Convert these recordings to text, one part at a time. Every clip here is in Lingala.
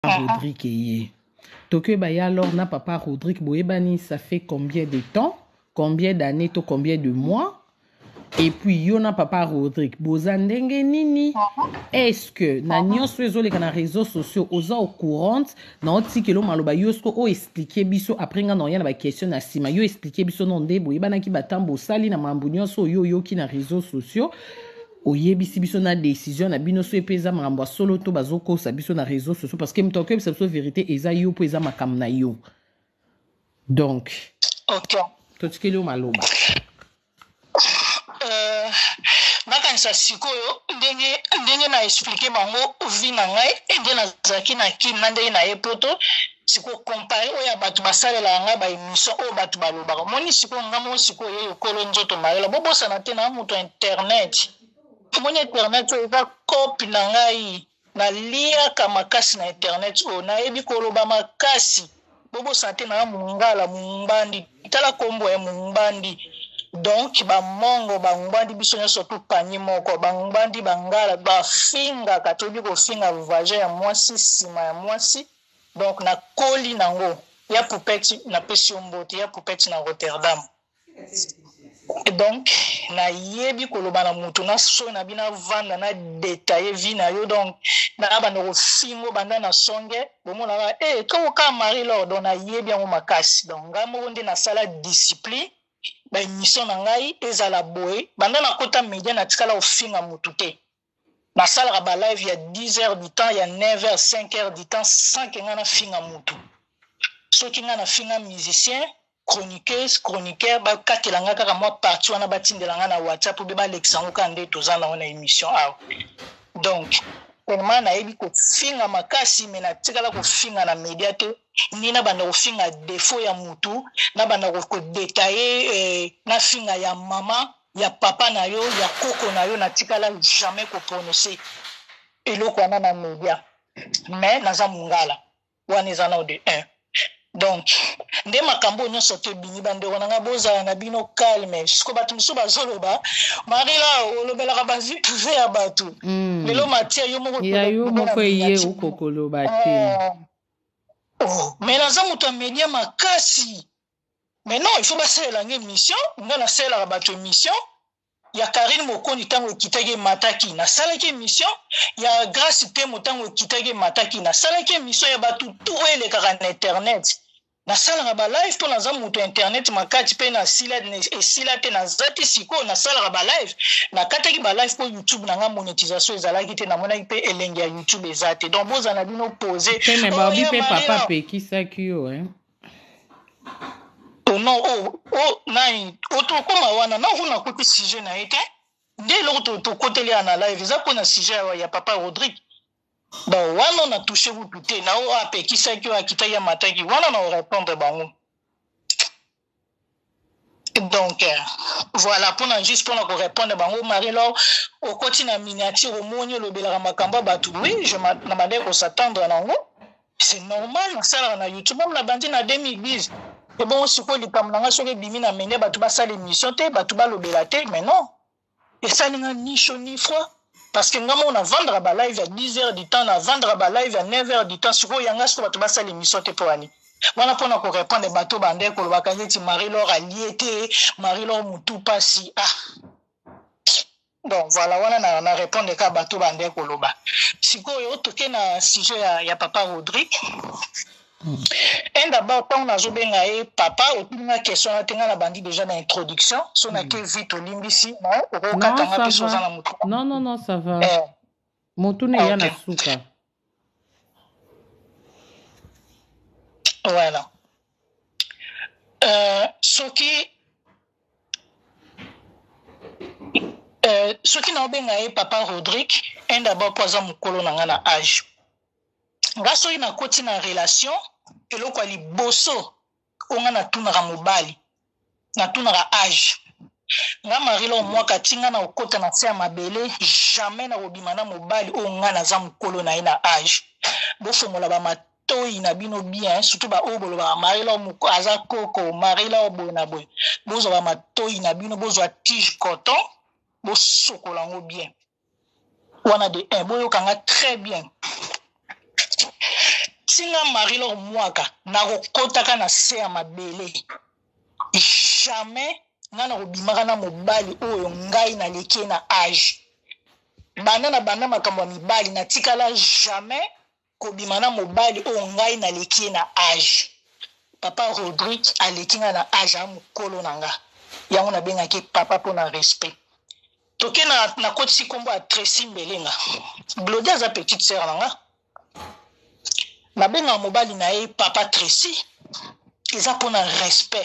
Rodrigue Eye. Tokyo Baya alors na papa Rodrigue Boebani, ça fait combien de temps, combien d'années, to combien de mois? Et puis yona papa Rodrigue bozandenge nini? Est-ce que na nyonso ezoleka na réseaux sociaux oza au courant na otikelo maloba yosko o expliquer biso après nga na yana ba question na sima yo expliquer biso non de boyebanaki batambo sali na mambu nyonso yo yoki na réseaux sociaux oyebisi biso na décision na bino so epeza makambo solo to bazokosa biso na réseaux sociaux parce que mtoke bisa biso vérité eza yo po eza makam na yo. Donc OK, totikeli o maloba nakanisa sikoyo ndenge na expliquer bango vi na ngai ndenge nazalaki na kim na ndenge na ye poto siko compare oyo bato basalela nga ba émission oyo bato balobaka moni siko ngamo siko ye okolo nzoto marela bobosana te na moto internet moni internet oyo eza kopi na ngai naliaka makasi na internet oyo nayebi koloba makasi bobosana te na mungala mumbandi tala kombo ya mumbandi. Donc bamongo bangbandi biso nyonso tout panier moko bangbandi bangala bafinga katobi ko finga voyage ya mwasi sima ya mwasi donc na koli nango ya poupette na pesi mbote ya poupette na Rotterdam. Et donc na yebi koloba na mutu na so na bina vanda na détailler vie na yo donc na bana ko fingo banda na songe bomona ko ka mari lord na yebi yango makasi donc ngamo nde na sala discipline ba émission na ngai ezala boye banda na kota media na tikala ofinga mutu te na sala ba live ya 10h du temps ya 9h 5h du temps sans que ngana finga mutu soki ngana finga musicien chroniqueur ba katela nga kaka moi partout wana batindela nga na WhatsApp be ba lexango ka nde tozana wana émission awa donc tellement nayebi ko finga makasi me na tikala ko finga na media te ni na banda ko finga défaut ya mutu na banda ko détailler na finga ya mama ya papa na yo ya koko na yo na tikala jamais ko prononcer eloko wana na media mais naza mungala wana ezana de 1 donc nde makambo nyonso te bini bande wana nga bozala na bino calme siko bato mosusu bazoloba marila olobelaka bazi tuve ya bato lelo matia yo moko eye ukokoloba te mais naza moto ya media makasi mais non il faut basalela nga émission nga nasalelaka bato émission ya Karine Mokondi tango ekitaki mataki na salaki émission ya Grâce Temo tango ekitaki mataki na salaki émission ya bato tout elekaka na internet na salaka ba live to naza moto internet makati pe na sila te na zati siko na salaka ba live na kataki ba live po YouTube na nga monétisation ezalaki te na monaki pe elenge ya YouTube ezate donc boza na bino poser mais babi pe papa pe kisaki yo non nai otokoma wana na vuna côté sujet na été dès l'autre to côté là na live ça pour na sujet ya papa Rodrigue donc wana na touché vous tout na o apeki ça ki akita ya mataki wana na répondre bango donc voilà pour na juste pour na répondre bango Marie-Laure au côté na miniature au monyo lobela makamba batu oui je m'attendais ko s'attendre nango c'est normal na sala na YouTube même na bandi na 2010 et bon siko likambo nanga soki bimi na mene bato basala émission te bato balobela te mais non et ça ninga ni chaud ni froid parce que ngamo on a vendre ba live à 10h du temps na vendre ba live à 9h du temps siko yanga siko bato basala émission te pour ani wana pona ko répondre bato bande ko ba kaneti Marie-Laure aliété Marie-Laure mutu pasi donc voilà wana na répondre ka bato bande ko loba siko yo toke na sujet ya papa Rodrigue. Et d'abord, quand on a joué avec papa, on a une question à bandi déjà dans l'introduction. Si on a que vite au limbisi, non, ça va. Montune yana suka. Voilà. Ce qui n'a pas avec papa Rodrigue, et d'abord, pour ça, mon colon n'a âge. Grâce à une côté na relation eloko ali boso onga na tunaka mobali na tunaka âge nga Marie-Laure moi katinga na okota na tia mabele jamais na obima na mobali onga na za mukolo na ina âge bofongola ba matoi na bino bien surtout ba obolo ba Marie-Laure muko aza koko Marie-Laure bona boy bozo ba matoi na bino bozo tige coton bosokola ngo bien wana de un boyo kanga très bien singa Marie-Laure Mwaka na kokotaka na se ya mabele jamais ngana kobimaka na mobali oyo ngai na leki na âge banda makambo ya mibali na tikala jamais kobima na mobali oyo ngai na leki na âge papa Rodrigue aleki nga na âge ya mokolo na nga yango nabengaki papa mpona respect toke na kotisi kombo ya Tracy Mbelenga Glodi aza petite sœur na nga nabengaka mobali na ye papa Tracy eza mpona respect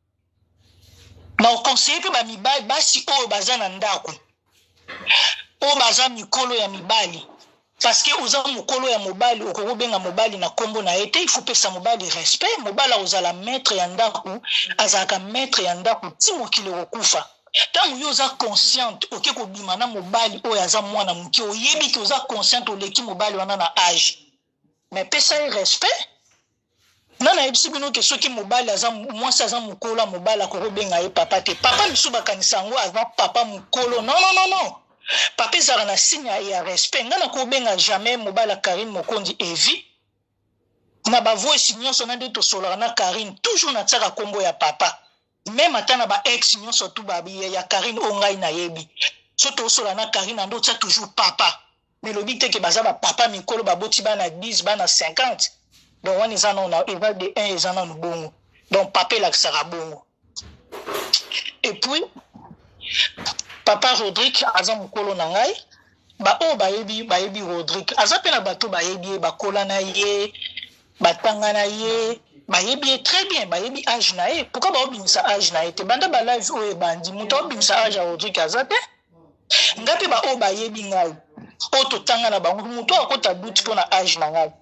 na okonseye mpe bamibali basi oyo baza na ndako oyo baza mikolo ya mibali parce que oza mokolo ya mobali okokobenga mobali na kombo na ye te il faut pesa mobali respect mobali akozala maître ya ndako azalaka maître ya ndako ti mokili kokufa ntango yo oza consciente oke kobima na mobali oyo aza mwana moke oyebi ke oza consciente oleki mobali wana na âge mais pesa ye respect nana yebisi bino ke soki mobali aza mwasi aza mokolo ya mobali akokobenga ye papa te papa misu bakanisa yango aza papa mokolo non papa ezala na signe ya respect nga nakobenga jamais mobali ya Karine Mokondi Evi na bavoisi nyonso na nde tosolaka na Karine toujours natiaka kombo ya papa même ata na baex nyonso tu ya Karine oyo ngai nayebi so tosola na Karine ando tia toujours papa mais lobi te ke baza bapapa mikolo baboti bana 10 bana 50 donc wana eza nano eza de 1 eza nano bongo donc papa elakisaka bongo et puis papa Rodrigue aza mokolo na ngai oyo bayebi Rodrigue aza mpe na bato bayebi ye bakola na ye batanga na ye bayebi ye très bien bayebi âge na ye pourquoi baobimisa âge na ye te banda balive oyo ebandi moto aobimisa âge ya Rodrigue aza te nga mpe oyo bayebi ngai oyo totanga na bango moto akota duti mpo na âge na ngai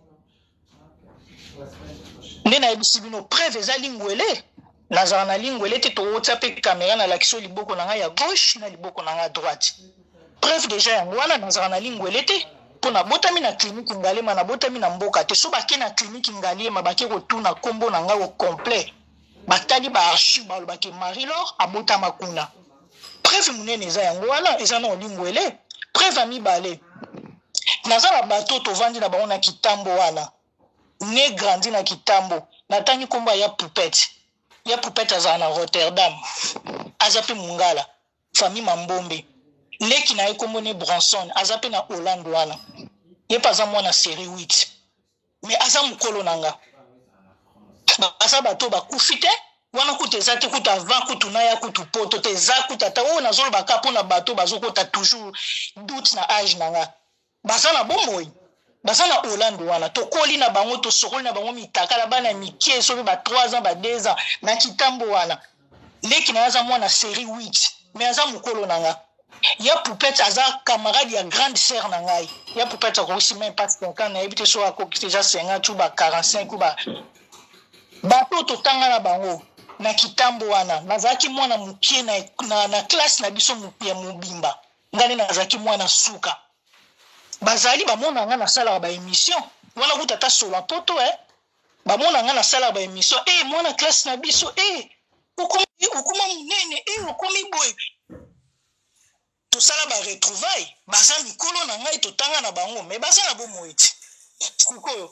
nde nayebisi bino preuve eza lingwele nazala na lingwele te towotya mpe kamera nalakisi liboko na ngai ya gauche na liboko na ngai ya droite preuve deja yango wana nazala na lingwele te mpo nabotami na klinike ngalema nabotami na mboka te so bake na klinike ngalema bake kotuna nkombo na ngai au complet batali baarchive balobaki Marie-Laure abotama kuna preuve monene eza yango wana eza na olingwele preuve ya mibale naza na bato tovandi na bango na kitambo wana ne grandi na kitambo natangi kombo ya Poupette azala na Rotterdam aza mpe mongala famille Mambombe leki na ye kombo ne Branson aza mpe na Hollande wana ye mpe aza mwana série 8 mais aza mokolo na nga aza bato bakufi te wana kuta eza te kuta avant kutu na ya kutu poto te eza kuta ata oyo nazolobaka mpona bato bazokota toujours doute na âge na nga baza na bomoi baza na Hollande wana tokoli na bango tosokoli na bango mitakala bana mikie soki ba 3 ans ba 2 ans na kitambo wana leki na aza mwana série 8 mais aza mokolo na nga ya Poupette aza camarade ya grande sœur na ngai ya Poupette akoki même pas 5 ans nayebi te so akoki déjà 50 ou ba 45 ou ba bato totanga na bango na kitambo wana nazalaki mwana mokie na classe na biso ya mobimba ngani nazalaki mwana suka bazali bamona nga na sala ba émission wana kuta ta sola poto bamona nga na sala ba émission mwana classe na biso okoma munene okomi boy to sala ba retrouvailles baza mikolo na ngai totanga na bango mais baza na bomo eti kuko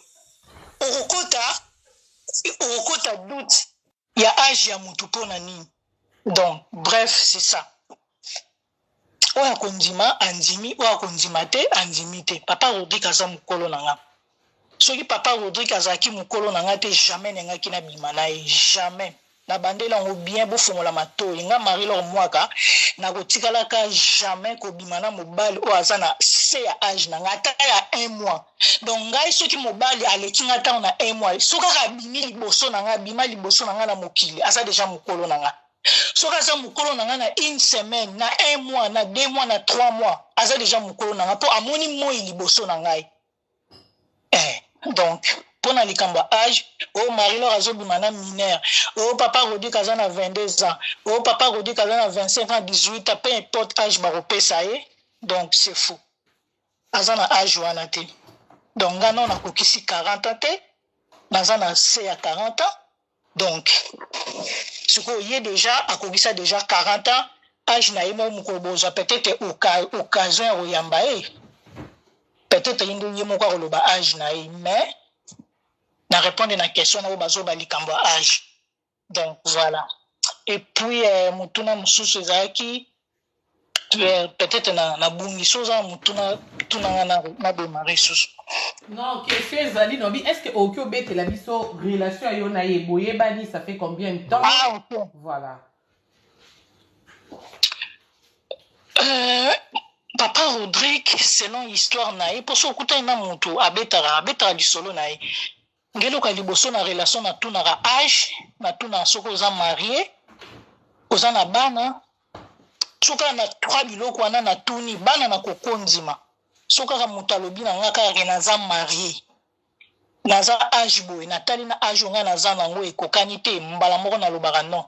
okota doute ya âge ya mutu pona nini donc bref c'est ça oya kondima andimi oya kondima te andimi te papa Rodrigue aza mokolo na nga soki papa Rodrigue azalaki mokolo na nga te jamais nengaki na bima na ye jamais na bandela yango bien bofongola matoi nga Marie-Laure Mwaka nakotikalaka jamais kobima na mobali oyo aza na se ya âge na nga ata ya 1 mois donc ngai soki mobali aleki nga ntango na 1 mois soki kaka abimi liboso na nga abima liboso na nga na mokili aza deja mokolo na nga soki aza mokolo na nga na 1 semaine na 1 mois na 2 mois na 3 mois aza deja mokolo na nga mpo amoni moi liboso na ngai donc mpona likambo ya âge Marie-Laure azobima na mineur papa Rodrigue aza na 22 ans papa Rodrigue aza na 25 ans 18 ans peu importe âge bakopesa ye donc c'est fou aza na âge wana te donc nga no nakokisi 40 ans te naza na se ya 40 ans donc sikoyo ye déjà akokisa déjà 40 ans âge na ye mo mokolo bozwa peut-être occasion ya koyamba ye peut-être ye nde ye moko akoloba âge na ye mais répondre na question na bazo balikambo âge. Donc voilà. Et puis mutuna mususu ezaki peut-être na bungiso za mutuna tuna na démarrer susu. Non, question ezali nobi, est-ce que oki obetela biso relation yo na ye boyebani ça fait combien de temps? Ah OK. Voilà. Papa Rodrigue, selon l'histoire na ye, pour ce kuta ina mutu abetara du solo na ye. Ngelo ka liboso na relation na tunara âge, na tuna soko oza marié, oza na bana, soka na 3 biloko wana na tuni bana na kokondima. Soka ka mutu alobi na nga ka naza marié. Naza âge boy, natali na âge nga naza nango ekokani te mbala moko na lobaka non.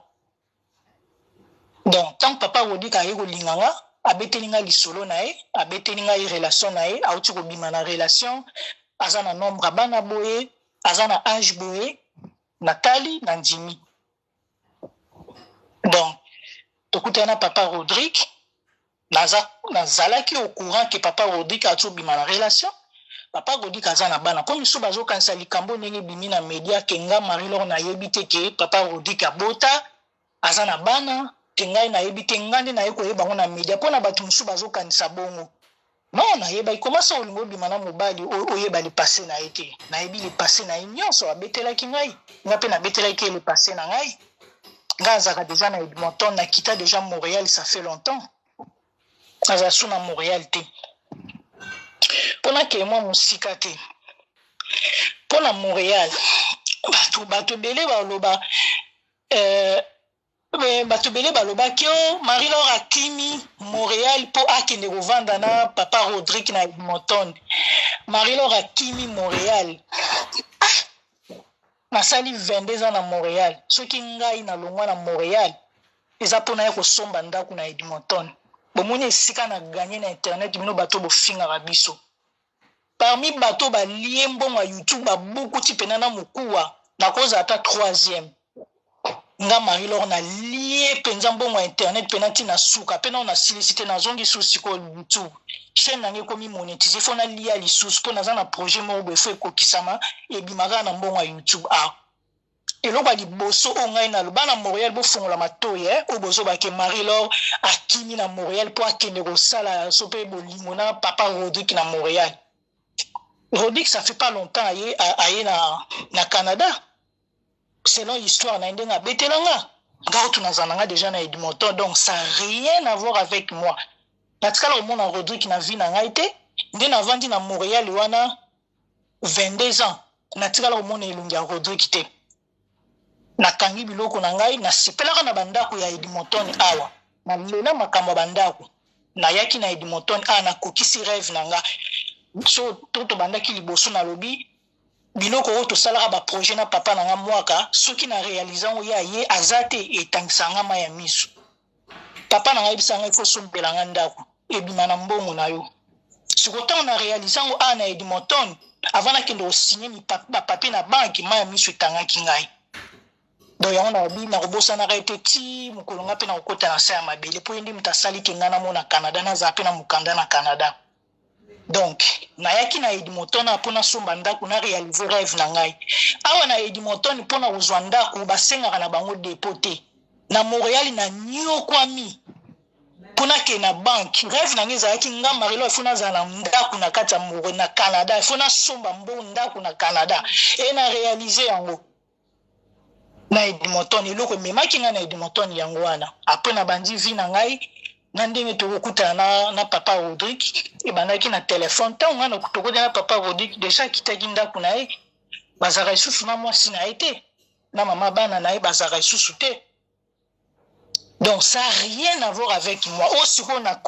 Donc tant papa Rodrigue aye kolinga nga abeteli nga lisolo na ye, abeteli nga relation na ye, auti kobima na relation, aza na nombre bana boye, aza na âge boye, natali na ndimi. Donc tokutana papa Rodrigue, nazalaki au courant que papa Rodrigue a bima na relation. Papa Rodrigue aza na bana. Comme miso bazo kanisa likambo ndenge bimi na media kenga Marie-Laure na yebite ke papa Rodrigue abota, aza na bana. Tengai na yebite ngande na yeko yeba ngona media pona batu musu bazo kanisa bongo. Non na yeba ikomasa olingo bima na mobali oyeba li passé na été. Na yebi li passé na nyonso abetela ki ngai. Nga pe na betela ki li passé na ngai. Nga zaka déjà na Edmonton na kita déjà Montréal ça fait longtemps. Aza suna Montréal te. Pona ke moi musika te. Pona Montréal bato belé ba loba bato belé baloba ki Marie-Laure akimi Montréal po akende kovanda na papa Rodrigue na Edmonton. Marie-Laure akimi Montréal. Nasali 22 ans na Montréal. Soki ngai na longwa na Montréal eza pona ya kosomba ndako na Edmonton. Bomoni esika na gagner na internet bino bato bofinga biso. Parmi bato ba liembo ma YouTube ba beaucoup tipena na mukuwa na koza ata 3e. Nga Marie-Laure na lié penza mbongo internet penati na suka pena na silicité na zongi susi ko YouTube chaîne nange komi monétiser fona lié li susu pona za na projet mo bo fo ekokisama e bimaka na mbongo YouTube eloko liboso o ngai na lobana Montréal bo fongola matoye o bozo ba ke Marie-Laure akimi na Montréal po akende ko sala sope bo limona papa Rodrigue na Montréal. Rodrigue ça fait pas longtemps aye na Canada. Selon l'histoire, na ndenga betelanga. Nga tunazananga déjà na Edmonton, donc ça n'a rien à voir avec moi. Natikala au monde en Rodrigue na vie na ngaite, nde na vandi na Montréal wana 22 ans. Natikala au monde elungi Rodrigue te. Na kangi biloko na ngai na sepelaka na bandako ya Edmonton awa. Na lela makambo bandako. Na yaki na Edmonton na kokisi rêve na nga. So toto bandaki liboso na lobi biloko oyo tosalaka ba projet na papa na nga mwaka soki na réalisant oya ye azate etangisanga ma ya miso papa na nga ebisanga ifo sombela nga ndako ebima na mbongo na yo sikotango na réalisant o na Edmonton avant na kende osigner mi papier na banque ma ya miso etangaki ngai donc yango na obi na kobosana ka ete ti mokolo nga pe na kokota na sa ya mabele po ndi mutasali kenga na mona Canada na za pe na mukanda na Canada. Donc, nayaki na Edmonton apona somba ndako na réaliser rêve na ngai. Awa na Edmonton pona kozwa ndako basengaka na bango dépoté. Na Montréal na nyokwami. Pona ke na banque, rêve na ngai zaki nga Marie-Laure fona za na ndako na kati ya Montréal na Canada, fona somba mbo ndako na Canada et na réaliser yango. Na Edmonton eloko memaki nga na Edmonton yango wana. Après na bandi vie na ngai na ndenge tokokutana na papa Rodrigue ebandaki na telefone ntango wana tokokutana na papa Rodrigue déjà kitaki ndako na ye bazaka lisusu na mwasi na ye te na mama bana na ye bazaka lisusu te. Donc ça n'a rien à voir avec moi. Osiko na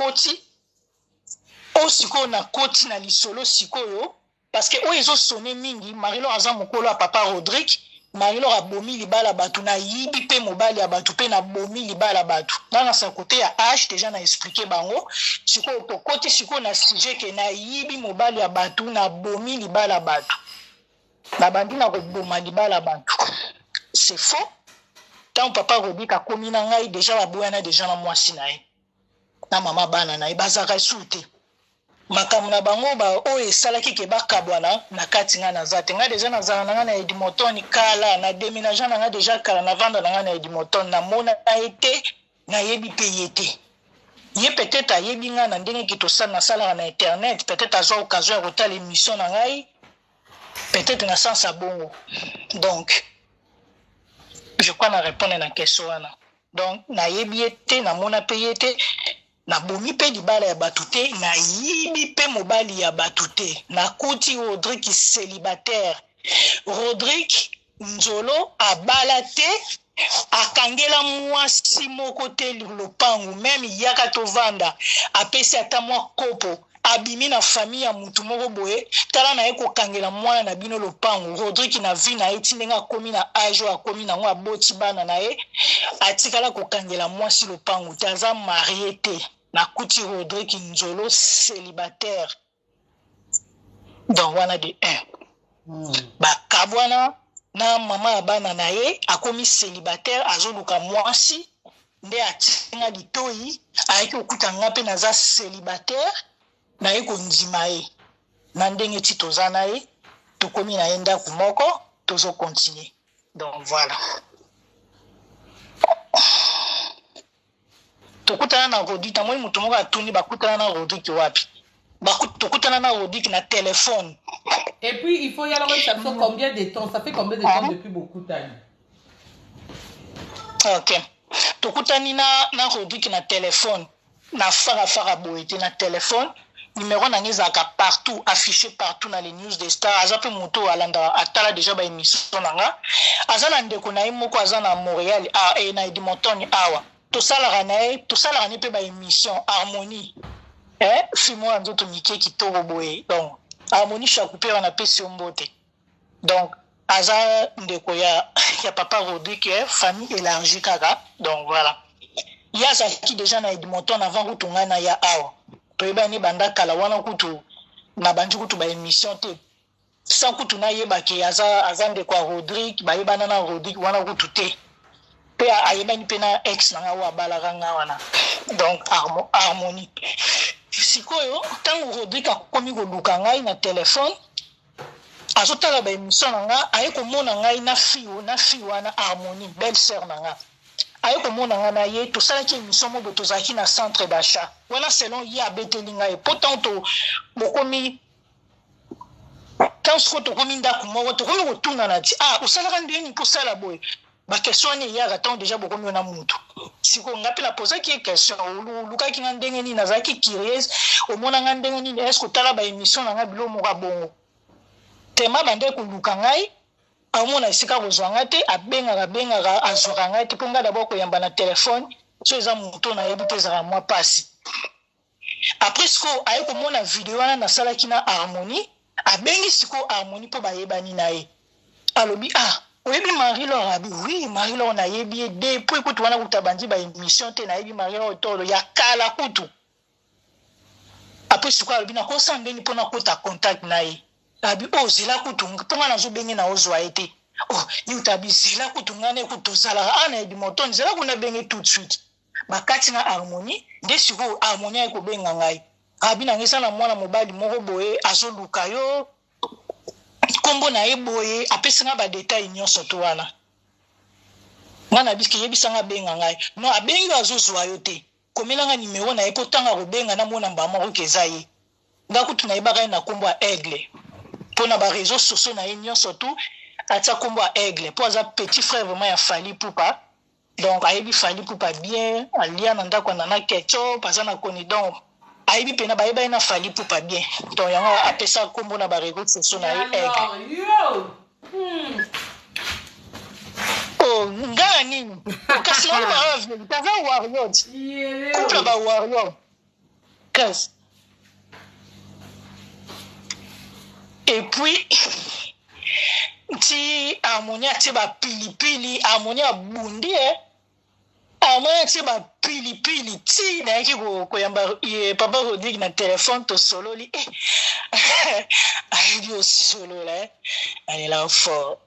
koti na lisolo sikoyo parce que oyo sonné mingi Marie-Laure aza mokolo a papa Rodrigue. Marie-Laure a bomi libala batu na yibi pe mobali ya batu pe na bomi libala batu. Dans sa côté ya H déjà na expliqué bango. Siko to côté siko na sujet ke na yibi mobali ya batu na bomi libala batu. Na bandi na ko boma libala batu. C'est faux. Tant papa Rodrigue a komi na ngai déjà ba boyana déjà na mwasi na ye. Na mama bana na ye bazaka soute. makambo na bango oyo esalaki ke bakabwana na kati nga naza te nga deja nazala na nga na edimoton kala na déménage na nga deja kala na vanda na nga na edimoton namona ye te nayebi mpe ye te ye peut-être ayebi nga na ndenge ki nasalaka na internet peut-être azwa occasion ya kotala émission na ngai peut-être na sens ya bongo donc je crois na répondre na question wana donc nayebi ye te namona mpe ye te nabomi mpe libala ya bato te nayibi mpe mobali ya bato te nakuti Rodrigue célibataire Rodrigue nzolo abala te akangela mwasi moko te lopangu meme yaka tovanda apesi ata mwa kopo abimi na famille ya mutu moko boye tala na ye kokangela mwana na bino lopangu Rodrigue na vie na ye ti ndenge akomi na age oyo akomi nango aboti bana na ye atikala kokangela mwasi lopangu te aza marie te nakuti Rodrigue nzolo célibataire donc wana de 1 bakabwana na mama ya bana na ye akomi célibataire azoluka mwasi nde atinga litoi ayaki kokuta nga mpe naza célibataire naye kondima ye na ndenge ti toza na ye tokomi na ye ndako moko tozokontinue donc voilà tokutana na Rodrigue tamoni moto moko atuni bakutana na Rodrigue wapi tokutana na Rodrigue na téléphone. Et puis il faut y aller, ça fait combien de temps? Ça fait combien de temps depuis beaucoup d'années? Ok. Tokutani na Rodrigue na téléphone na fara boete na téléphone numéro na ngezaka partout affiché partout na les news des stars azape moto alanda atala déjà ba émission nanga azana ndeko na imoko azana Montréal na Edmonton awa tosalaka na ye tosalaka ne pe ba émission harmonie fimo ya nzoto mike kitoko boye donc harmonie chacoupé wana pesi mbote donc aza ndeko ya papa Rodrigue famille élargie kaka donc voilà ya zaki déjà na Edmonton avant kutunga na ya awa toyeba ni banda kala wana kutu na banji kutu ba émission te sans kutu na yeba ke aza ndeko ya Rodrigue ba yeba na Rodrigue wana kutu te pe ayeba ni pe na ex na wa balaka nga wana donc harmonie sikoyo tango Rodrigue akomi koluka ngai na téléphone azotala ba émission na nga aye komona ngai na fi wana harmonie belle sœur na nga aye komona nga na ye tosalaki émission moko tozalaki na centre d'achat wana selon ye abeteli ngai pourtant bokomi tanso tokomi ndako moko tokomi kotuna na ti osalaka ndeni posala boye bakestion wana eyaka ntango deja bokomi wana mutu sikoyo nga mpe napozaki ye question olukaki nga ndenge nini nazalaki curieuse omona nga ndenge nini estce otala ba émission na nga bilo moko abongo tema bande koluka ngai amona esika kozwa nga te abengaka azwaka ngai te mpo ngai dabord koyamba na telefone so eza moto nayebi mpe ezaka mwa pasi après sikoyo aye komona video wana nasalaki na harmonie abengi sikoyo harmonie mpo bayebani na ye alobi oyebi Marie-Laure abi oui Marie-Laure nayebi ye depuis kutu wana kuta bandi ba émission te nayebi Marie-Laure tolo ya kala kutu après sikoyo alobi nakosa ndeni mpona kota contact na ye abi zela kutu mponga nazobenge na ozwa ye te ye utabi zela kutu ngane kutu ozalaka na Edmonton zela kuna benge tout de suite bakati na harmonie nde sikoyo harmonie aye kobenga ngai abi nangesa na mwana mobali moko boye azoluka yo kombo na ye boye apesanga ba detail nyonso to wana ngana biski yebisanga benga ngai no abengi azozwa yo te komelanga nimero na ye po tanga kobenga na mona mbama ko keza ye ngakutu na yebaka na kombo ya aigle pona ba réseaux sociaux na ye nyonso to atia kombo ya aigle po aza petit frère vraiment ya Fally Ipupa donc ayebi Fally Ipupa bien alia na ndako na kecho paza na koni donc ayebi pena bayeba na Fally Ipupa bien donc yango apesa kombo na ba réseaux sociaux na ye aigle nga nini kasi wana baraveli taza warrior couple ba warrior kasi et puis ti harmonie atie bapilipili harmonie abundi harmonie atie bapilipili ti nayaki koyamba papa Rodrigue na telefone tosololi ayebi osolola alela fort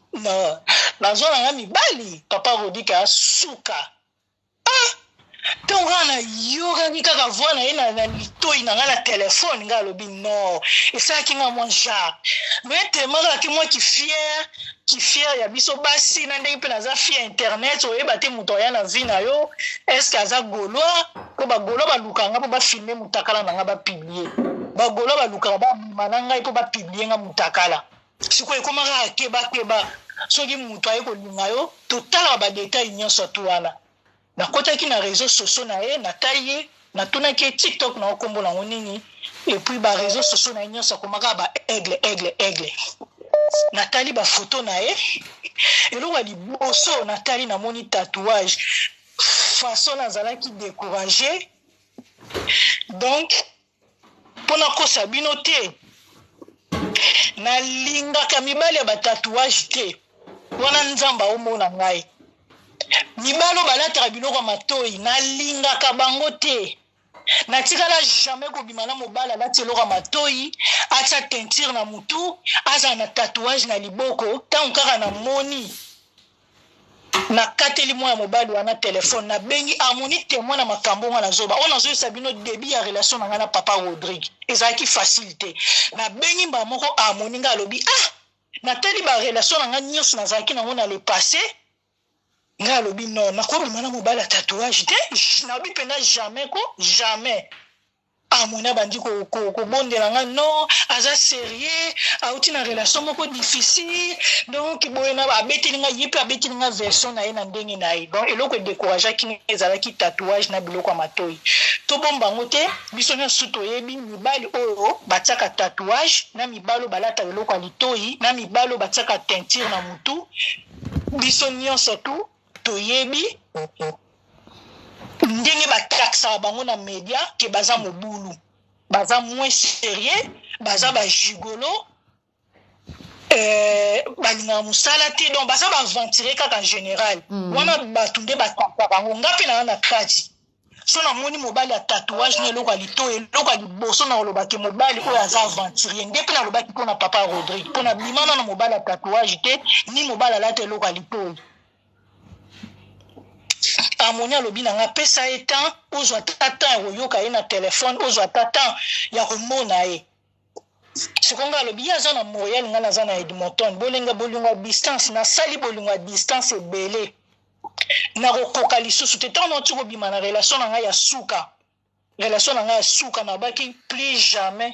non nazwa nanga mibali papa Rodrigue asuka to donc ana yoga ni kaka voix na ye na litoi na nga na téléphone nga lobi non et ça qui nga moi genre mais tellement que moi qui fier ya biso basi na ndenge pe na za fier internet oyeba te muto ya na vie na yo est-ce que aza gaulois ko ba gaulois ba lukanga po ba filmer mutakala na nga ba publier ba gaulois ba lukanga ba mananga po ba publier nga mutakala siko ekomaka keba soki muto aye kolinga yo totala ba détail nyonso tu wana nakotaki na réseaux sociaux na ye nataye natunaki TikTok na okombo nango nini et puis ba réseaux sociaux na ye nyonso akomaka ba aigle natali ba photo na ye eloko ya liboso natali namoni tatouage façon nazalaki découragé donc mpona kosa bino te nalingaka mibali ya batatouage te wana nzambe aomona ngai mibalo balataka biloko ya matoi nalingaka bango te natikala jamais kobima na mobali alati eloko ya matoi atia teinture na mutu aza na tatouage na liboko ntango kaka namoni nakateli mwa ya mobali wana telefone nabengi amoni témoin na makambo nga nazoba oyo nazoyesa bino début ya relation na ngai na papa Rodrigue ezalaki facile te nabengi mbala moko amoni nga alobi natali barelation na ngai nyonso nazalaki nango na le passé nga alobi non nakobima na mobali ya tatouage te nabi mpenza jamais amoni abandi kobondela nga non aza sérieux auti na relation moko difficile donc boye na abeteli nga ye mpe abeteli nga version na ye na ndenge na ye donc eloko edécourageaki nga ezalaki tatouage na biloko ya matoi tobomba ngo te biso nyonso toyebi mibali oyo batiaka tatouage na mibali oyo balata biloko ya litoi na mibali oyo batiaka teinture na mutu biso nyonso tu toyebi ndenge batakisaka bango na media ke baza mobulu baza moins sérieux baza bagigolo balingaka mosala te donc baza baventire kaka en général wana bato nde batakaka bango nga mpe na na kati so namoni mobali ya tatouage na eloko ya litoi eloko ya liboso na olobaki mobali oyo aza aventurier nde mpe nalobaki mpona papa Rodrigue mpona bimana na mobali ya tatouage te ni mobali alata eloko ya litoi amoni alobi na nga pesa ye temps ozwa ata temps ya koyoka ye na telefone ozwa ata temps ya komona ye sikonga alobi ye aza na Montréal nga naza na Edmonton bolingo ya distance nasali bolingo ya distance ebele nakokoka lisusu te ntango noti kobima na relation na ngai ya suka nabaki plus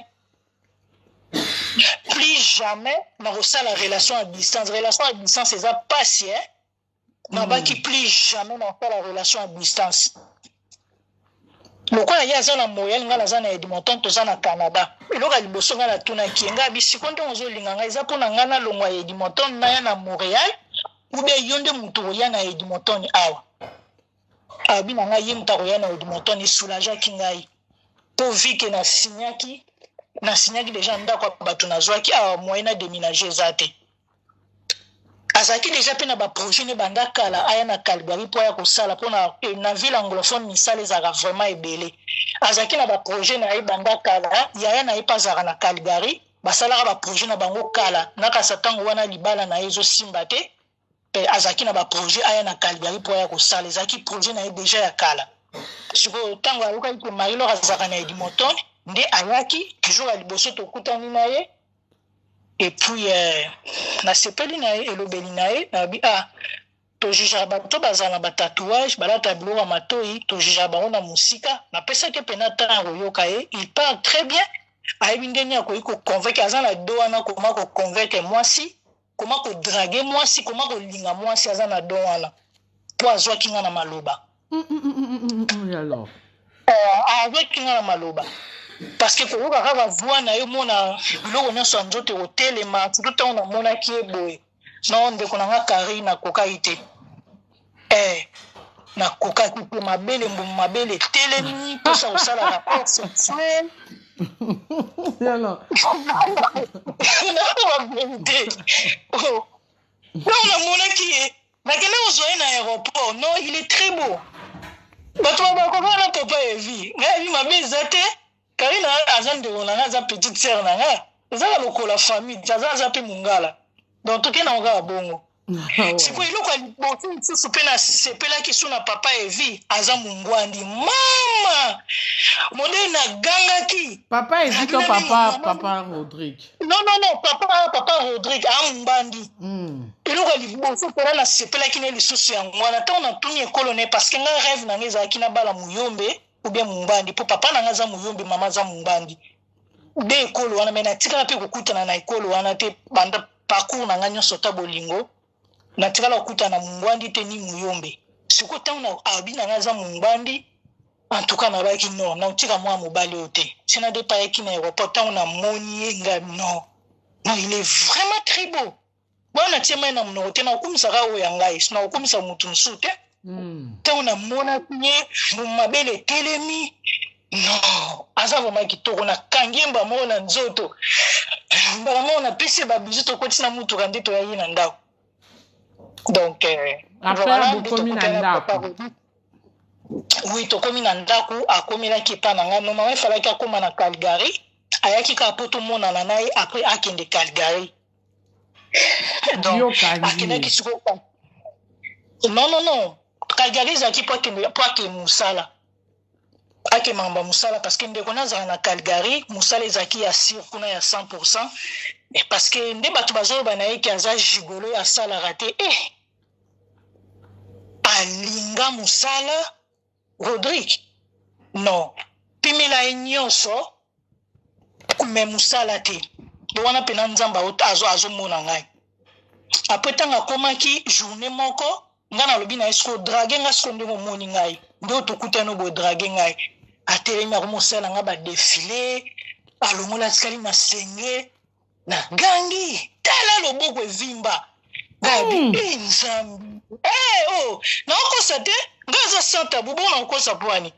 jamais nakosala relation à distance eza pasi nabaki plus jamais nakosala relation à distance lokola ye aza na Montréal nga naza na Edmonton toza na Canada eloko ya liboso nga natunaki nga bisiko ntongo ozolinga ngai eza mpona nga nalongwa ya Edmonton naya na Montréal ube yo nde moto oya na Edmonton awa abi na ngai ye moto akoya na Edmonton esoulageaki ngai mpo vike nasinyaki deja ndako ya bato nazwaki awa moyen na déménager eza te azalaki deja mpe na baprojet ne banda kala aya na Calgary mpo aya kosala mpona na ville anglophone misala ezalaka vraiment ebele azalaki na baprojet na ye banda kala yaya na ye mpe azalaka na Calgary basalaka baprojet na bango kala nakasa ntango wana libala na ye ezosimba te mpe azalaki na baprojet aya na Calgary mpo aya kosala ezalaki projet na ye deja ya kala sikoyo ntango ayokaki ke Marie-Laure azalaka na Edmonton nde ayaki jour ya liboso tokutani na ye et puis nasepeli na ye elobeli na ye nabi tojujaka bato bazala na batatouage balata biloko ya matoi tojujaka bango na mosika napesaki mpena ntango koyoka ye il parle très bien ayebi ndeni akoki koconvaincre aza na do wana koma koconvaincre mwasi koma kodrage mwasi koma kolinga mwasi aza na do wana mpo azwaki nga na maloba azwaki nga na maloba parce que koyoka kaka voix na yo mona biloko nyonso ya nzoto kotelema tutu ntango namonaki ye boye no ndeko na nga Kari nakokaki te nakokaki te mabele mbumu mabele etelemi mposa kosala rapport sexuel donc namonaki ye nakende kozwa ye na aéroport non il est très beau bato bakokaka na papa evi nga evi mabe eza te Kari na aza ndeko na nga aza petite sœur na nga ezaka lokola famille aza mpe mongala donc toke na okaka bongo sikoyo eloko ya liboso mosusu mpe nasepelaki so na papa evi aza mongwandi mama modele nagangaki papa evi to papa Rodrigue non papa Rodrigue aa mongwandi eloko ya liboso mpona nasepelaki na lisusu yango wana ntango natuni ekolo ne parce que nga rêve na nga ezalaki na bala muyombe ou bien mongwandi mpo papa na nga aza muyombe mama aza mongwandi nde ekolo wana me natikala mpe kokutana na ekolo wana te banda parcours na nga nyonso ta bolingo natikala kokutana na mongwandi te ni muyombe sikoyo ntango abi na nga aza mongwandi en tout cas nabaki non nautika mwa mobali oyo te si nadepayaki na aéroport ntango namoni ye nga non il est vraiment très beau bona natie mai na monoko te nakokumisaka oyo ya ngai sinakokumisa motu mosusu te ntango namonaki ye mumabele etelemi non aza vraimen kitoko nakangi ye mbala moko na nzoto mbala moko napesi babizu tokoti na mutuka nde toyaki na ndako donc après bokomi na ndako oui tokomi na ndako akomelaki epa na ngai normalement efalaki akóma na Calgary ayaki kaka po tomonana na ye après akende Calgary donc akendaki sikoyo non Calgary ezalaki po ake mosala akemamba mosala parce que ndeko nazala na Calgary mosala ezalaki ya sire kuna ya 100% parce que nde bato bazoloba na ye ki aza gigolo asalaka te alinga mosala Rodrigue non pimela ye nyonso me mosala te ndo wana mpena nzambe azomona ngai apres ntango akomaki journée moko nga nalobi na ye siko drage nga siko ndenge omoni ngai nde oyo tokutani boye drage ngai atelemi akomosala nga badefile alongola atikali na senge na gangi tala loboko evimba ngabi nzambi naokosa te nga aza santa bubo naokosa pwani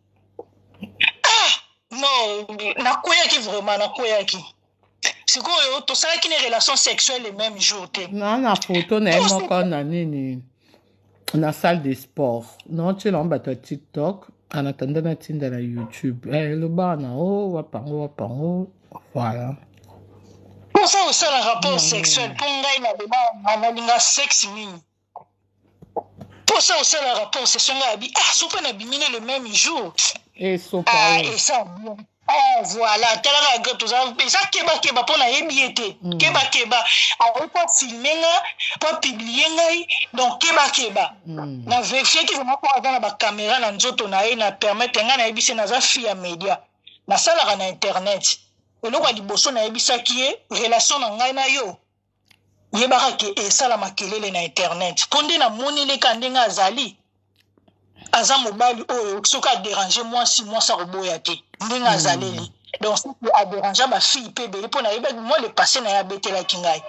non nakweyaki vraiment nakweyaki sikoyo tosalaki ne relation sexuelle le même jour te na photo na ye moko na nini na salle de sport naotyela ngo bato ya TikTok anatanda na tinda na YouTube loba na wapango voilà posa osala rapport sexuel mpo ngai nalinga sexe nini posa osala rapport sexuel ngai abi sope nabimine le même jour esa bien voilà talaka ga toza eza kebakeba mpo nayebi ye te kebakeba akoki po filme nga po publie ngai donc kebakeba na verifieki vraimen mpo aza na bakamera na nzoto na ye na permettre ngai nayebisi naza fille ya média nasalaka na internet eloko ya liboso nayebisaki ye relation na ngai na yo yebaka ke esala makelele na internet mpo nde namoneleka ndenge azali aza mobali oyo soki adérange mwasi akoboya te ndenge azaleli donc soki adérange bafille mpe ebele mpo nayebaki moi le passé na ye abetelaki ngai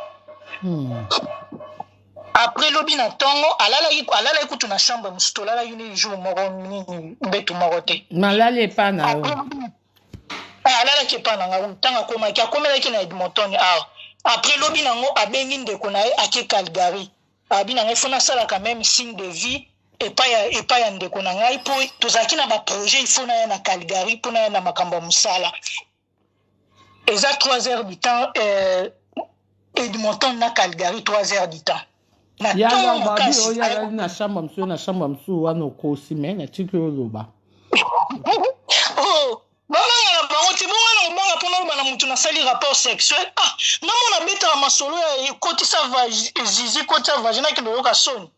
après lobi na ntongo alalaki kutu na chambre mosusu tolalaki ne jour moko nini mbetu moko te malali epa na yo alalaki epa na ngai ntango akomelaki na Edmonton après lobi nango abengi ndeko na ye ake Calgary abi na ngai fo nasalaka même signe de vie epai ya ndeko na ngai mpo tozalaki na baprojet ifo na ye na Calgary mpo na ye na makambo ya mosala eza 3 heures du temps Edmonton na Calgary 3 heures du temps babi oyo ayali na chambre mosusu wana okosi me natiki oloba bamanga na bango te bongana kobanga mpona oloba na motu nasali rapport sexuel namona betaka masolo ya ekotisa zizi kotisa vagina kende oyoka soni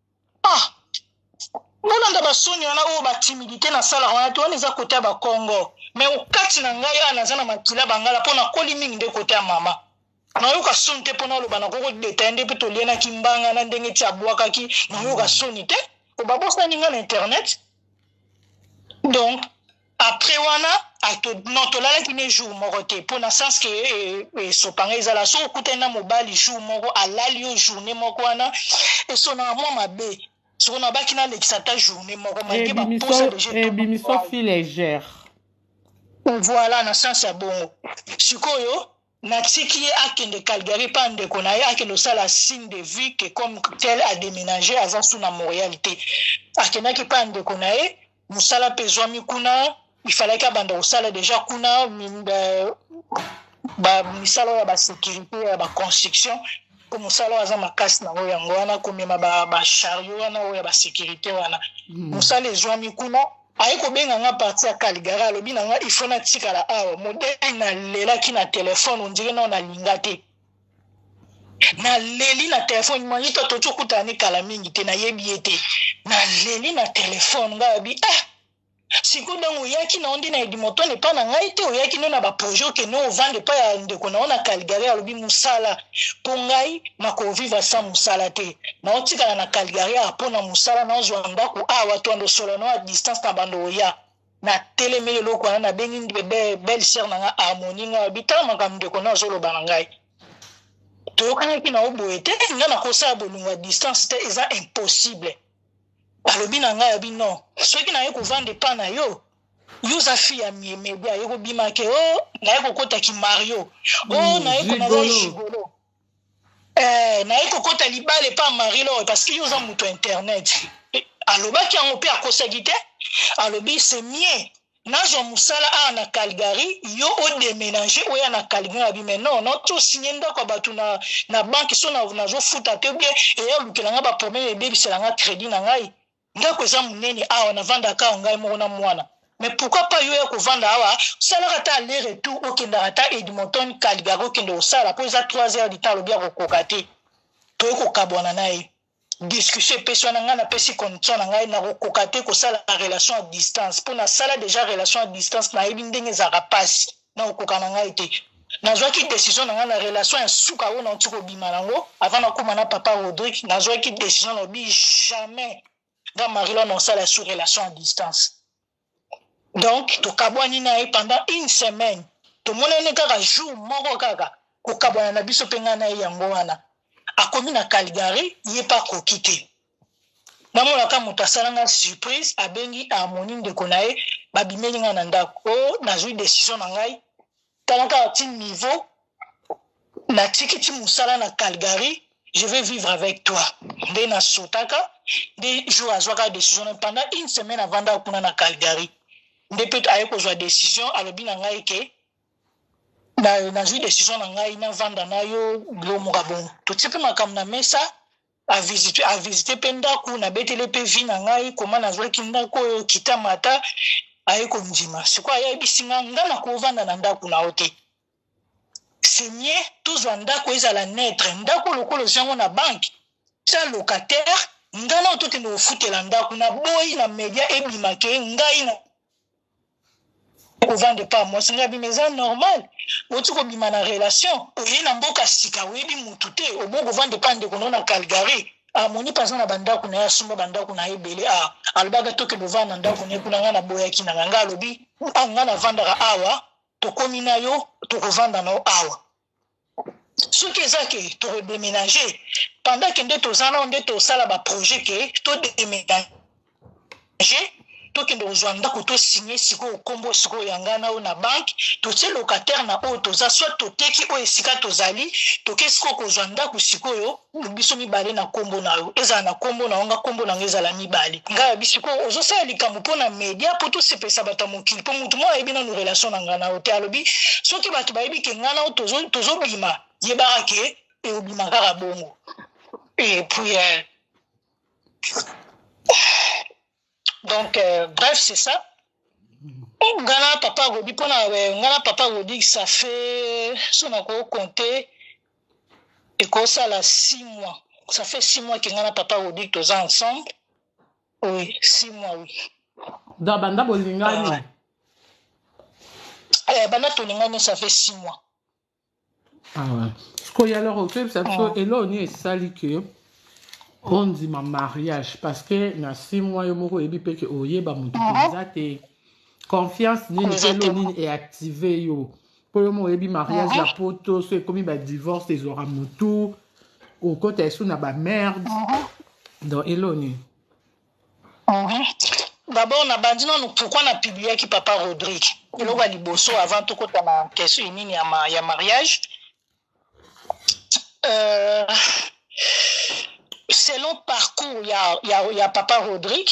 bolanda basoni wana oyo batimidité nasalaka wana te wana eza kote ya bakongo me okati na ngai awa naza na makila bangala mpo nakoli mingi nde kote ya mama nayoka soni te mpona oloba nakoko detaye nde mpe tolienaki mbanga na ndenge ti abwakaki nayoka soni te obabosani nga na internet donc après wana non tolalaki ne jour moko te mpo na sens ke esopanga ezala so okutani na mobali jour moko alali yo journée moko wana esonaka mwa mabe soko nabaki nalekisa ta journée moko ebimiso fille légère voilà na sens ya bongo sikoyo natiki ye akende Calgary mpa ndeko na ye akende osala signe de vie ke comme tel adéménage aza su na Montréal te akendaki mpa ndeko na ye mosala mpe ezwami kuna ifalaki abanda kosala deja kuna misala oyo ya basécurité ya baconstruction comme ça là aza makasi na yango wana komema ba chariot wana oya ba sécurité wana musala ezwami kuna ayi kobenga nga parti ya Caligari alobi na nga il faut na tikala awa modele na lelaki na téléphone on dirait na linga te na leli na téléphone mwa yito to tsokutani kala mingi te na yebi ete na leli na téléphone nga bi siko ndango yaki na ondi na edimoto ne pa na ngai te oyaki no na ba projet ke no vendre pa ya ndeko na ona Caligari alobi musala po ngai na ko vivre sans musala te na otikala na Caligari apona musala na ozwa ndako awa to ando solo no a distance na bando ya na teleme loko na bengi belle sœur na nga harmonie nga bitala makambo ndeko na zolo bana ngai toyokanaki na oboye te nga na kosala bolunga distance te eza impossible alobi na ngai abi non soki na ye kovande pa na yo yoza fi ya miemebe aye kobima ke na ye kokotaki Mario na ye konaza gigolo na ye kokota libale pa Mario parce que yoza moto internet alobaki yango mpe akosaki te alobi c'est mieux nazwa musala awa na Caligari yo odeménager oya na Caligari abi mais non tosinye ndako bato na banke so nazofuta te bie eya olukela nga baproblème ebebisela nga crédit na ngai ndako eza monene awa navandaka awa ngai moko na mwana mais pourquoi pas yo ya kovanda awa osalaka ta aller retour okendaka ta Edmonton Caligari okende osala mpo eza 3 heures du temps alobi akokoka te toye kokabwana na ye discussion epesi wana ngai napesi condition na ngai nakokoka te kosala relation à distance mpo nasala déjà relation à distance nayebi ndenge ezalaka mpasi nakokoka na ngai te nazwaki décision na ngai na relation ya suka oyo nauti kobima nango avant nakóma na papa Rodrigue nazwaki décision nabi jamais nga Marie-Laure naosala sous relation à distance donc tokabwani na ye pendant une semaine tomonani kaka jour moko kaka kokabwana na biso mpe ngai na ye yango wana akomi na Caligari ye pa koki te namonaka moto asalanga surprise abengi harmonie ndeko na ye babimeli ngai na ndako nazwi décision na ngai talaka ti niveau natiki ti mosala na Caligari je vais vivre avec toi nde nasotaka nde jour azwaka décision pendant une semaine avant ndakuna na Caligari nde mpe aye kozwa décision alobi na ngai ke nazwi décision na ngai navanda na yo bilomoka bongo totie mpe makambo na mesa avisite mpe ndako nabetele mpe vi na ngai koma nazwaki ndako oyo kitama ata aye kondima sikoyo ayebisi nga nakovanda na ndako na yo te c'est mieux tozwa ndako ezala netre ndako lokolo ozango na banke tia locataire nga na otokende kofutela ndako na boyi na media ebimake ngai na kovande pa mwasi ngai bima eza normal oti kobima na relation oye na mboka sika oyebi mutu te obo kovande pa ndeko no na Caligari amoni paza na bandako na ye asomba bandako na ye ebele alobaka tokende ovanda na ndako na ye kuna ngai na boyaki na ngai alobi ngai navandaka awa tokomi na yo tokovanda na yo awa soki eza ke toredéménager pendant ke nde toza nao nde tosala baprojet ke todéménager tokende kozwa ndako tosinye sikoyo kombo sikoyo yanga nao na banke totie locataire na oyo toza soit toteki oyo esika tozali toke sikoyo kozwa ndako sikoyo biso mibale na kombo na yo ezala na kombo na yonga kombo na ngo ezala mibale ngai yabi sikoyo ozosala likambo mpo na media mpo tosepesa bato ya mokili mpo motu moko ayebi nanu relation na ngai na yo te alobi soki bato bayebi ke ngai nao tozobima yebaka ke eobima kaka bongo et puis donc bref c'est ça ngana papa Rodi pona ngana papa Rodi ça fait son encore compter et comme ça là 6 mois ça fait 6 mois que ngana papa Rodi tous ensemble oui 6 mois oui da banda bolingani banda tolingani ça fait 6 mois ah ouais ce qu'il y a alors ok ça et là on est sali que on dit ma mariage parce que na 6 mois yo moko ebi pe ke oyeba mutu za te confiance ni ni est activé yo pour mo ebi mariage la poto so comme ba divorce les aura mutu au côté sous na ba merde donc eloni d'abord na bandi non pourquoi na publié ki papa Rodrigue eloko ba liboso avant tout kota na question nini ya mariage selon parcours, il y a papa Rodrigue,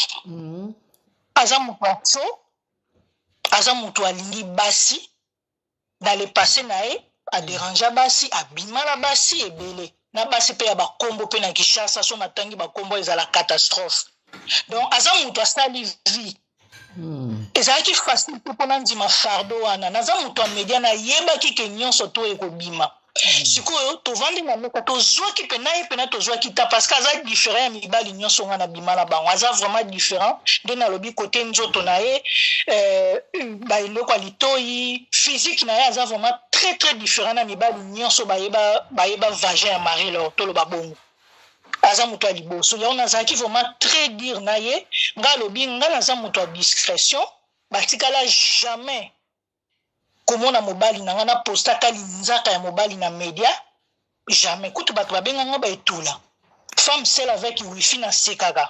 Azamuto alingi basi, dans le passé nae, a dérangé basi, a bimala basi et belé. na basi pe ya bakombo pe na Kishasa so matangi bakombo ezala catastrophe donc aza mutu asali vie ezalaki facile pe mpona ndima fardo wana naza mutu amedia nayebaki ke nyonso to ekobima sikoyo tovandi na meka tozwaki mpe naye mpena tozwaki ta parce que aza différent ya mibali nyonso nga na bima na bango aza vraiment différent nde nalobi kote nzoto na ye baeloko ya litoi physique na ye aza vraiment très très différent na mibali nyonso bayeba vagin ya mari lor toloba bongo aza moto ya liboso yango nazalaki vraiment très dire na ye nga alobi nga naza moto ya discrétion batikala jamais komona mobali na nga na postaka linzaka ya mobali na media jamais kutu bato babenganga baetula femme seule avec wifi na sekaka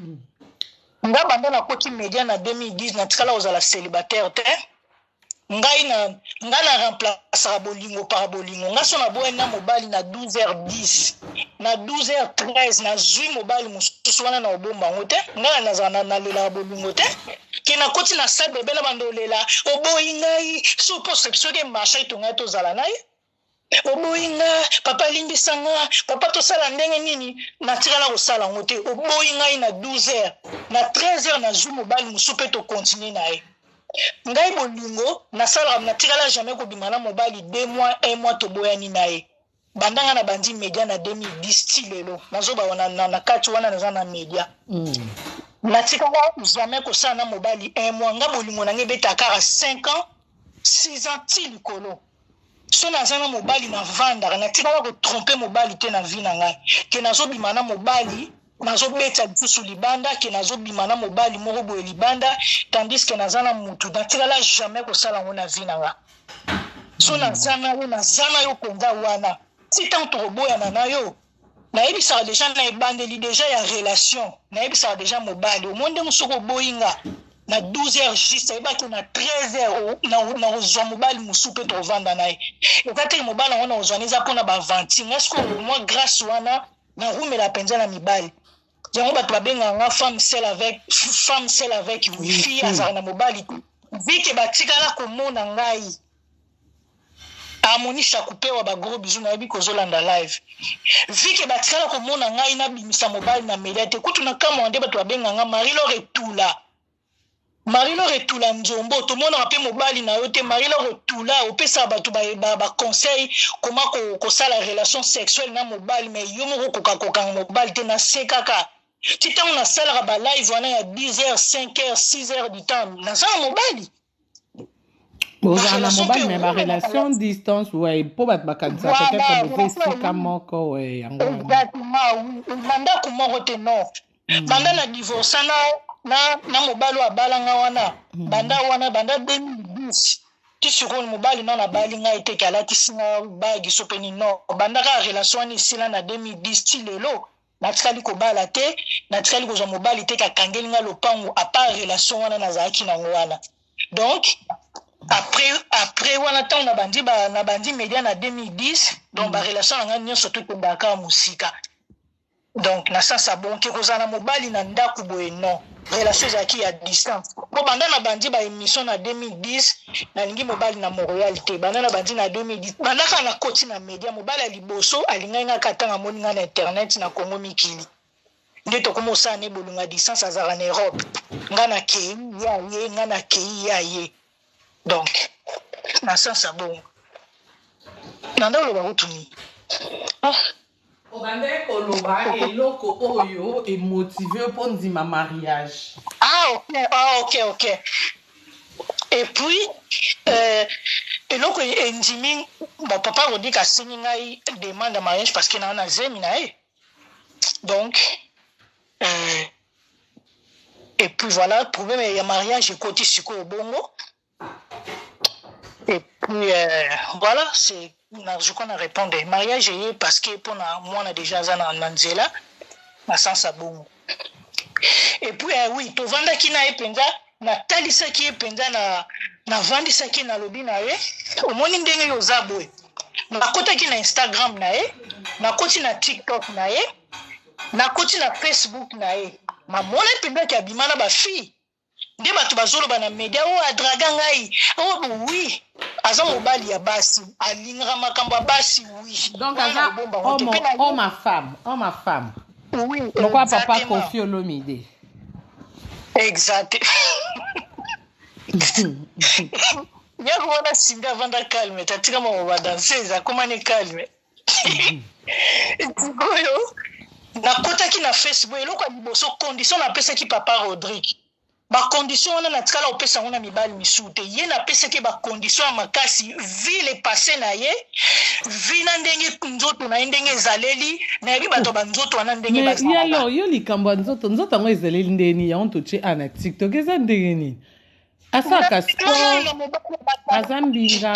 nga banda nakoti media na 2010 natikala kozala célibataire te nga na remplaçaka bolingo par bolingo nga so naboye na mobali na 12h10 na 12h13 nazwi mobali mosusu wana na obomba yango te nga nazala nalelaka bolingo te ke nakoti na salle bebele bando olela oboyi ngai so soki marché tongai tozala na ye oboyi nga papa alimbisa nga papa tosala ndenge nini natikala kosala yango te oboyi ngai na 12h na 13h nazwi mobali mosusu mpe tokontinue na ye ngai bolingo nasalaka natikala jamais kobima na mobali 2 mois 1 mois toboyani na ye bandanga na bandi media na 2010 ti lelo nazoba na kati wana naza na media natikala jamais kosala na mobali 1 mois nga bolingo nange ebetaka 5 ans 6 ans ti likolo so naza na mobali na vandaka natikala kotrompe mobali te na vi na ngai ke nazobima na mobali nazobeta lisusu libanda ke nazobima na mobali moko boye libanda tandis ke naza na mutu natikala jamais kosala ngo na vi na nga so naza na yo mpenza wana si tant tokoboyana na yo nayebisaka deja na ebandeli deja ya relation nayebisaka deja mobali omonde mosoko oboyi nga na 12h juste ayebaki na 13h na kozwa mobali mosusu mpe tovanda na ye eza te mobali yango na kozwani eza mpona bavanting eske mwa grâce wana narumela mpenza na mibali yango bato babenganga femme seule avec wifi azala na mobali vike batikala komona ngai amonisha kupewa bagros bizu nayebi kozolanda live vike batikala komona ngai nabimisa mobali na media te kutu na kama nde bato babenganga marilo retula nzombo tomonaka mpe mobali na yo te marilo retula opesaka bato baconseil koma kosala relation sexuelle na mobali me yo moko kokakokanga mobali te nasekaka ti ntango nasalaka balive wana ya 10h 5h 6h du temps naza na mobali bozala na mobali me barelation distance ouais mpo bato bakanisa peut-être boza esika moko ouais yango exactement na ndako moko te non banda na divorce na mobali abalanga wana banda 2010 ti sikoyo mobali na nabali ngai te ke alatisi nga bagi so peni non bandaka relation wana esila na 2010 ti lelo natikali kobala te natikali kozwa mobali te kakangeli nga lopango apart relation wana nazalaki nango wana donc après wana ntango na bandi media na 2010 donc barelation na ngai nyonso tokendaka mosika donc na sasa bonke kozala na mobali na ndako boye non relation ezalaki ya distance po banda na bandi baémission na 2010 nalingi mobali na Montréal te banda na bandi na 2010 bandaka na koti na media mobali ya liboso alingai nga katanga amoni nga na internet na Congo mikili nde tokoma osala ne bolunga distance azala na Europe nga na kei ya ye nga na kei ya ye donc na sasa bongo nanda oloba kotuni obande koloba eloko oyo emotive mpo ndima mariage ok et puis eloko endimi papa rodika asengi ngai demande ya mariage parce que na zemi na ye donc et puis voilà problème ya mariage ekoti sikoyo bongo et puis voilà c'est je crois na répondre mariage est parce que pour moi on a déjà ça na nzela na sens bongo et puis oui to vanda kina epenza na talisa ki epenza na vandisa ki na lobi na ye omoni ndenge yo zaboe na kota ki na Instagram na ye na koti na TikTok na ye na koti na Facebook na ye ma mona epenza ki abimana ba fille nde bato bazoloba na media adraga ngai oui aza mobali ya basi alingaka makambo ya basi oui donc aza homme à femme oui lokwa papa Koffi Olomide exact yako wana singa vanda calme tatika mo ba danser akoma ne calme oyo nakotaki na Facebook eloko ya liboso condition napesaki papa Rodrigue bacondition wana natikala opesa ngo na mibali misu te ye napesaki bacondition ya makasi ville passé na ye vi na ndenge nzoto na ye ndenge ezaleli nayebi bato banzoto wana ndenge bazalaka yo likambo ya nzoto yango ezaleli ndeni yango totie ana TikTok eza ndenge nini asaka sport aza mbinga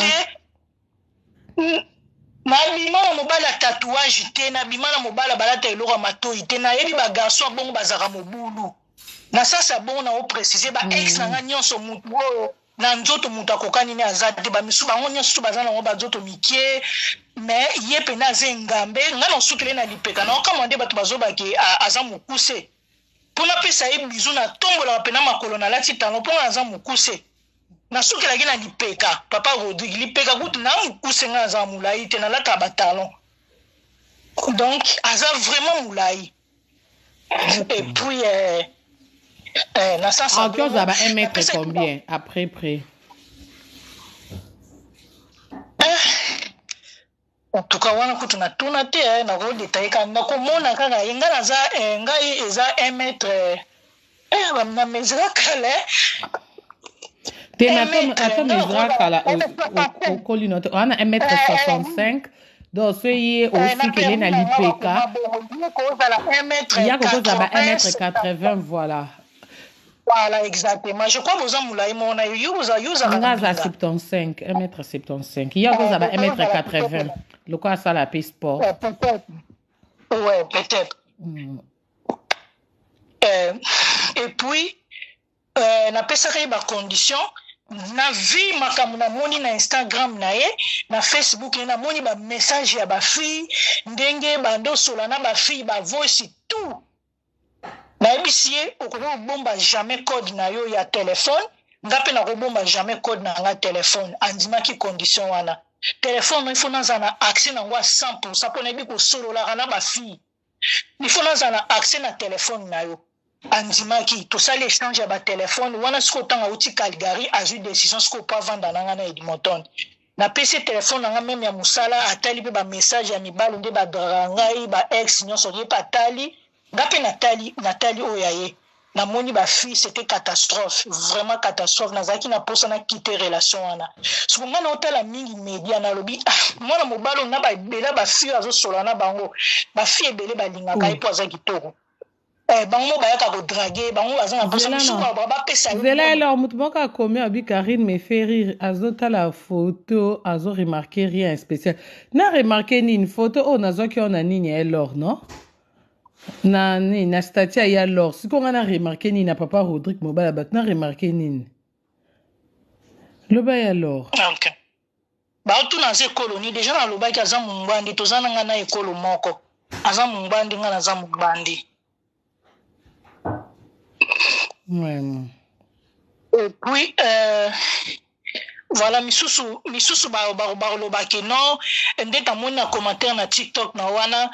nabima na mobali ya tatouage te nabima na mobali balata eloko ya matoi te nayebi bagarçon bongo bazaka mobulu na sasa bongo na oprécise ba ex na nga nyonso mutu oyo na nzoto mutu akokani ne aza te bamisu bango nyonso baza nango banzoto mikie mais ye pena aza engambe nga na osukele na lipeka na okama nde bato bazobaki aza mokuse mpona pesa ye bizu na tombolaka pena makolo nalati talon mpona aza mokuse nasukelaki na lipeka papa Rodrigue lipeka kutu na mokuse nga aza molai te nalataka batalon donc aza vraiment molai et puis na sasa tu as un mètre combien après près en tout cas wana kutu natuna te nakodetaye kaka nakomona kaka ye ngai naza ngai eza 1 mètre na mesura kala te nato mesura kala okoli note wana 1 mètre 65 donc soki ye osikele na lipeka ya kokozala 1 mètre 80 voilà. Voilà, exactement. Je crois que vous avez mon nga 75, 1m75. Il y a 1m80. Le quoi ça la piste sport? Peut-être. Ouais, peut-être. Et puis, na pesaka ba condition na vie makamu na moni na Instagram na ye na Facebook na moni ba message ya ba fille ndenge bando sola na ba fille ba voice tout. Naibisi ye okoki bomba jamais code na yo ya téléphone ngape na kobomba jamais code na nga téléphone andimaki condition wana téléphone il faut naza na accès nango à 100% pona ebi kosololaka na bafille il faut naza na accès na téléphone na yo andimaki tosali échange ya batelefone wana soki otanga uti Calgary azwi décision soki opo avanda nanga na Edmonton napesi telefone nanga meme ya mosala atali mpe bamessage ya mibalo nde badraka ngai ba ex nyonso ye mpe atali nga mpe natali oyo ya ye namoni bafille c'était catastrophe vraiment catastrophe nazalaki na posa na kite relation wana soki nga na otala mingi media nalobi mwana mobali na baebele bafille azosola na bango bafille ebele balingaka ye mpo aza kitoko bango bayaka kodrage bango baza na posa misusu bapesa zela alors moto moko akomi abi Karine me fait rire azotala photo azo remarquer rien spécial na remarquer nini photo oyo nazwaki oyo na nini ya elor non na statia ya lor siko nga na remarqué nini na papa Rodrigue mobala bato na remarqué nini loba ya lor okay baotuna aza ekolo ni deja nalobaki aza mombandi toza na nga na ekolo moko aza mombandi nga naza mombandi et puis voilà misusu balobaki non nde tamoni na commentaire na TikTok na wana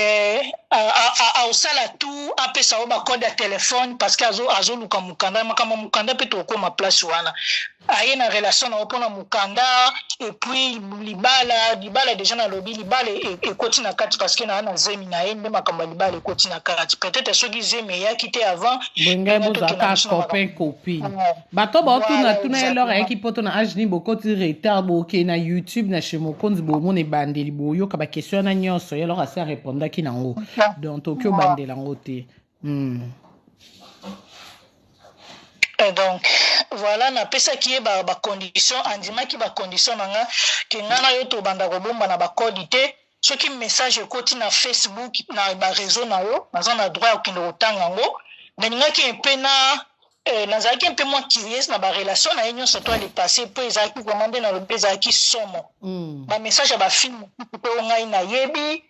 aosala tout apesa oyo bakode ya telefone parce que azoluka mokanda makambo mokanda mpe tokoma place wana aye na relation na yo mpona mokanda et puis libala deja nalobi libala ekoti na kati parce que naa na zemi na ye nde makambo ya libala ekoti na kati peut-être soki zemi eyaki te avant bwengai bozaka copain copine bato baotuna elor ayaki poto na ageni bokoti retard boke na YouTube na chez mokonzi bomona ebandeli boyoka bakestion wana nyonso ye elor asi arépondaki nango donc toki obandela yango te et donc voilà napesaki ye bacondition andimaki bacondition na nga ke nga na yo tobanda kobomba na bakodi te soki message ekoti na Facebook na bareseau na yo naza na droit ya kokende kotanga yango nalingaki mpe nazalaki mpe mwa curieuse na barelation na ye nyonso to alepase mpo ezalaki vraiment nde nalobi ezalaki somo bamessage ya bafilme mpe o ngai nayebi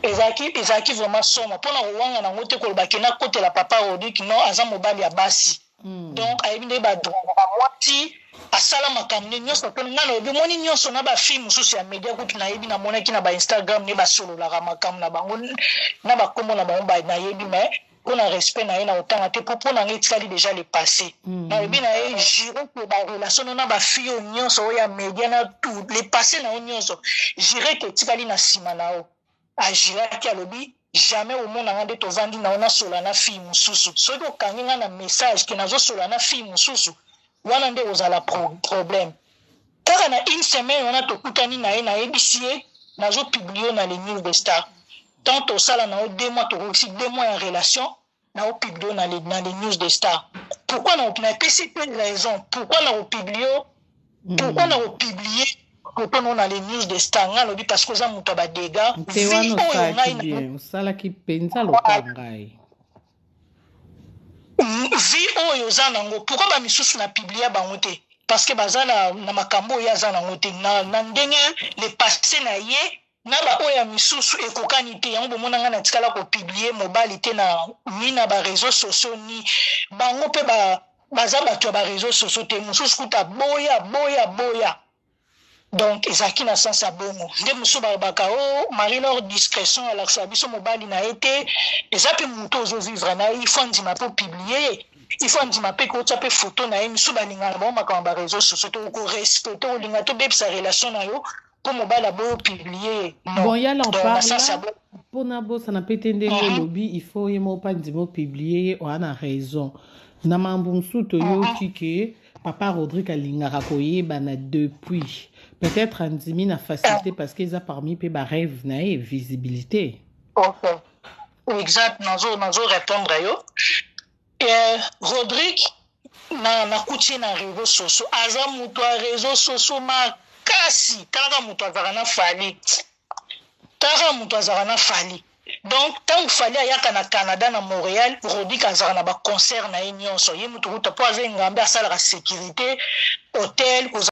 ezalaki vraiment somo mpona kowanga nango te kolobaki nakotela papa Rodrigue non aza mobali ya basi donc ayebi nde badrongaka mwati asala makambo nyonso to nga nayebi moni nyonso na bafilme mosusu ya media kutu nayebi namonaki na bainstagram nde basololaka makambo na bango na bakombo na bango nayebi mais mpona respect na ye na otanga te mpo na nga etikali déjà le passé nayebi na ye jure ke barelation na bafille oyo nyonso oyo ya media na tout le passé na yo nyonso jure ke etikali na nsima na yo ajiraki alobi jamais omonanga nde tovandi na yo nasola na fille mosusu soki okangi nga na message ke nazosola na fille mosusu wana nde ozala problème kaka na une semaine wana tokutani na ye nayebisi ye nazopiblie na les news de star tant tosala na yo 2 mois tokokisi 2 mois ya relation naopiblie na les news de star pourquoi napesi pe raison pourquoi naopiblie pourquoi na les news de star nga lobi parce que oza moto ya badega te wana osalaki bien osalaki mpenza loka ngai vi oyo oza nango pourquoi bamisusu na piblia bango te parce que baza na makambo oyo aza nango te na ndenge le passé na ye na baoyo ya misusu ekokani te yango bomona nga na tikala kopiblie mobali te ni na bareseau sociaux ni bango mpe baza bato ya bareseau sociaux te mosusu kuta boya donc ezalaki na sens ya bongo nde mosusu balobaka o marie leur discrétion alakisaka biso mobali na ye te eza mpe moto ozovivre na ye ifo andima mpe opiblie ye ifo andima mpe kotia mpe foto na ye misu balingana bango makambo ya bareseau sociaux te okorespecte olinga tobebisa relation na yo mpo mobali aboyo opiblie bon yala oparla mpona bosana mpe te ndenge olobi ifo ye mo mpa ndima opiblie ye oya na raison na mambo mosusu toyoki ke papa Rodrigue alingaka koyebana depuis peut-être andimi na facilité parce que eza parmi mpe barêve na ye visibilité exact nazo répondre yo Rodrigue nakuti na réseau sociaux aza moto ya réseau sociaux makasi talaka moto azalaka na fali donc ntango fali ayaka na Canada na Montréal Rodrigue azalaka na baconcert na ye nyonso ye moto kuta mpo aza engambe asalaka sécurité hôtel